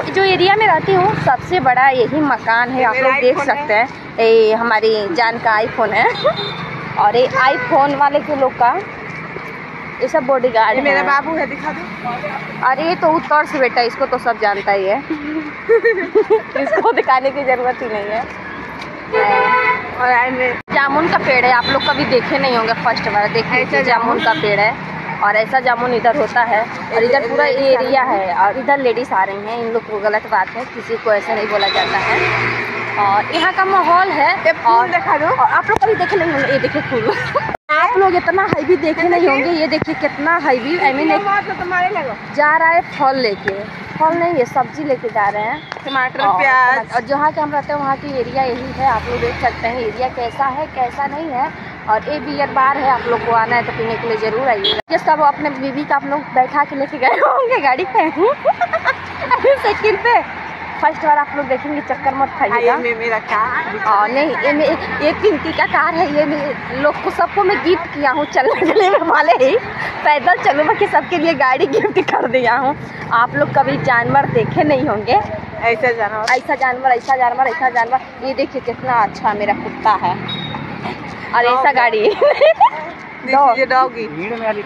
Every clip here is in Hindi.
जो एरिया में रहती हूँ सबसे बड़ा यही मकान है। आप लोग देख सकते हैं, ये हमारी जान का आईफोन है और ये आईफोन वाले के लोग का ये सब बॉडीगार्ड है। मेरा बाबू है, दिखा दो। अरे ये तो उत्तर से बेटा, इसको तो सब जानता ही है। इसको दिखाने की जरूरत ही नहीं है। और जामुन का पेड़ है, आप लोग कभी देखे नहीं होंगे, फर्स्ट बार देखिए। जामुन का पेड़ है और ऐसा जामुन इधर होता है और इधर पूरा एरिया है और इधर लेडीज आ रही हैं। इन लोग को गलत बात है, किसी को ऐसे नहीं बोला जाता है। और यहाँ का माहौल है। और दिखा दो। और आप लोग कभी देखे नहीं होंगे, ये देखिए फूल। आप लोग इतना हैवी देखे नहीं होंगे, ये देखिए कितना हैवी। आई मीन जा रहा है फल लेके, फल नहीं ये सब्जी लेके जा रहे हैं, टमाटर प्याज। और जहाँ के हम रहते हैं वहाँ की एरिया यही है। आप लोग देख सकते हैं एरिया कैसा है कैसा नहीं है। और ये बियर बार है, आप लोग को आना है तो पीने के लिए जरूर आइएगा। जिसका वो अपने बीवी का आप लोग बैठा के लेके गए होंगे गाड़ी पे साइकिल पे। फर्स्ट बार आप लोग देखेंगे, चक्कर मत खाइएगा। मेरा कार नहीं, ये पिंकी का कार है। ये लोग को सबको मैं गिफ्ट किया हूँ, चलने चलने वाले ही पैदल चलूँगा कि सबके लिए गाड़ी गिफ्ट कर दिया हूँ। आप लोग कभी जानवर देखे नहीं होंगे, ऐसा जानवर ऐसा जानवर ऐसा जानवर ऐसा जानवर। ये देखिए कितना अच्छा मेरा कुत्ता है और ऐसा गाड़ी डॉगी।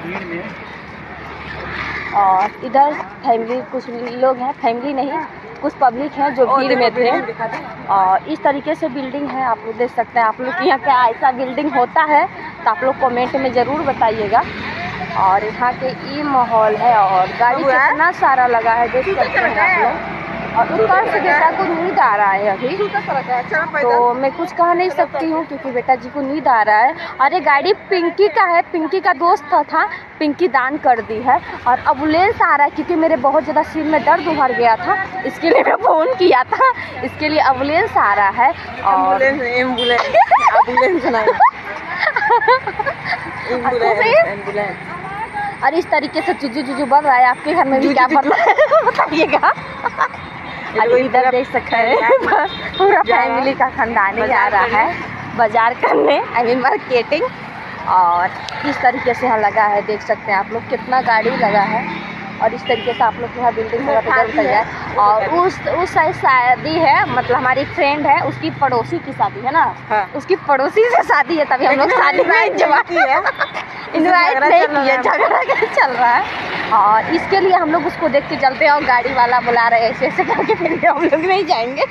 और इधर फैमिली कुछ लोग हैं, फैमिली नहीं कुछ पब्लिक हैं जो भीड़ में थे। और इस तरीके से बिल्डिंग है, आप लोग देख सकते हैं। आप लोग के यहाँ क्या ऐसा बिल्डिंग होता है तो आप लोग कमेंट में ज़रूर बताइएगा। और यहाँ के ये माहौल है और गाड़ी कितना सारा लगा है, देख सकते हैं आप लोग। और ऊपर से बेटा को नींद आ रहा है अभी, तो मैं कुछ कह नहीं सकती हूँ क्योंकि बेटा जी को नींद आ रहा है। अरे गाड़ी पिंकी का है, पिंकी का दोस्त था, पिंकी दान कर दी है। और एम्बुलेंस आ रहा है क्योंकि मेरे बहुत ज़्यादा सिर में दर्द उभर गया था, इसके लिए मैं फ़ोन किया था, इसके लिए एम्बुलेंस आ रहा है। और और इस तरीके से चुजू चुजू बढ़ रहा है। आपके घर में भी क्या बढ़ रहा है बताइएगा। इधर देख सकते हैं पूरा फैमिली का खानदान ही आ रहा है बाजार करने, आई मीन मार्केटिंग। और इस तरीके से यहाँ लगा है, देख सकते हैं आप लोग कितना गाड़ी लगा है। और इस तरीके से आप लोग यहाँ बिल्डिंग जगह पे चल जाए। और उस साइड शादी है, मतलब हमारी फ्रेंड है, उसकी पड़ोसी की शादी है ना। हाँ। उसकी पड़ोसी से शादी है, तभी हम लोग शादी में इन्वाइट नहीं किए, झगड़ा चल रहा है। और इसके लिए हम लोग उसको देख के चलते हैं और गाड़ी वाला बुला रहे हैं ऐसे ऐसे करके, फिर हम लोग नहीं जाएंगे।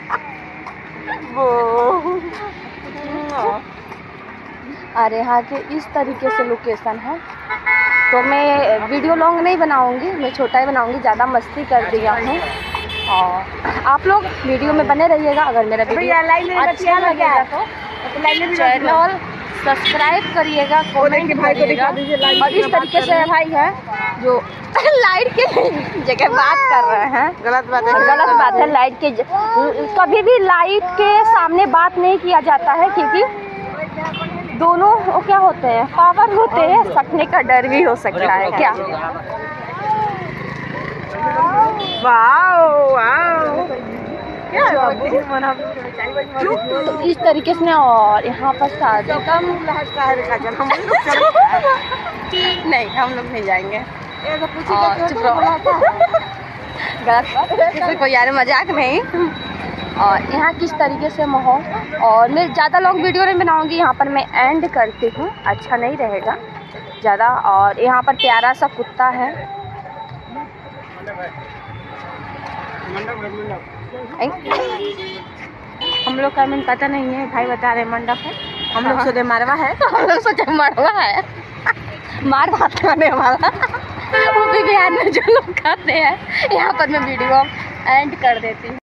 और यहाँ के इस तरीके से लोकेशन है। तो मैं वीडियो लॉन्ग नहीं बनाऊंगी, मैं छोटा ही बनाऊंगी, ज़्यादा मस्ती कर दिया हूँ। और आप लोग वीडियो में बने रहिएगा। अगर मेरा वीडियो अच्छा लगेगा तो चैनल सब्सक्राइब करिएगा, कमेंट करिएगा। और इस तरीके से भाई है जो लाइट के जगह बात कर रहे हैं, गलत बात है। लाइट के कभी भी लाइट के सामने बात नहीं किया जाता है क्योंकि दोनों वो क्या होते हैं, पावर होते हैं, सकने का डर भी हो सकता है क्या। तो इस तरीके से। और यहाँ पर शादी का नहीं, हम लोग नहीं जाएंगे। गलत कोई यार मजाक नहीं। और यहाँ किस तरीके से माहौल। और मैं ज़्यादा लॉन्ग वीडियो नहीं बनाऊँगी, यहाँ पर मैं एंड करती हूँ, अच्छा नहीं रहेगा ज़्यादा। और यहाँ पर प्यारा सा कुत्ता है। हम लोग का मिन पता नहीं है, भाई बता रहे मंडप है। हम लोग सोचे मरवा है, हम लोग सोचे मरवा है, मार भात करने वाला वो भी बिहार में जो लोग खाते हैं। यहाँ पर मैं वीडियो एंड कर देती हूँ।